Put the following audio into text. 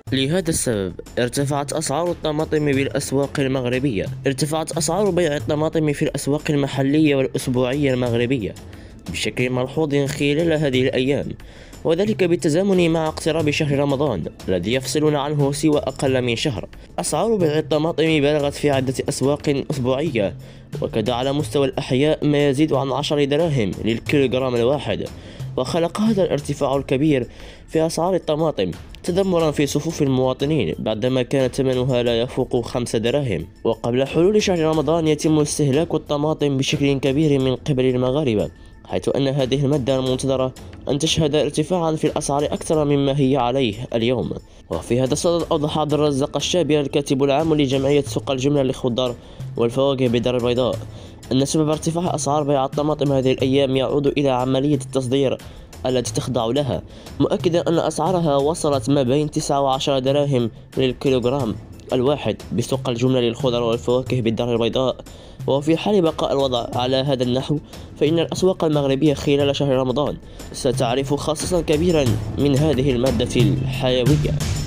لهذا السبب ارتفعت أسعار الطماطم بالأسواق المغربية. ارتفعت أسعار بيع الطماطم في الأسواق المحلية والأسبوعية المغربية بشكل ملحوظ خلال هذه الأيام، وذلك بالتزامن مع اقتراب شهر رمضان الذي يفصلنا عنه سوى أقل من شهر. أسعار بيع الطماطم بلغت في عدة أسواق أسبوعية، وكذا على مستوى الأحياء ما يزيد عن 10 دراهم للكيلوغرام الواحد. وخلق هذا الارتفاع الكبير في أسعار الطماطم تذمرا في صفوف المواطنين بعدما كان ثمنها لا يفوق 5 دراهم. وقبل حلول شهر رمضان يتم استهلاك الطماطم بشكل كبير من قبل المغاربة، حيث أن هذه المادة المنتظرة أن تشهد ارتفاعا في الأسعار أكثر مما هي عليه اليوم. وفي هذا الصدد أوضح عبد الرزاق الشابي الكاتب العام لجمعية سوق الجملة للخضار والفواكه بدار البيضاء أن سبب ارتفاع أسعار بيع الطماطم هذه الأيام يعود إلى عملية التصدير التي تخضع لها، مؤكدا أن أسعارها وصلت ما بين 9 و10 دراهم للكيلوغرام الواحد بسوق الجملة للخضر والفواكه بالدار البيضاء. وفي حال بقاء الوضع على هذا النحو فإن الأسواق المغربية خلال شهر رمضان ستعرف خصصا كبيرا من هذه المادة الحيوية.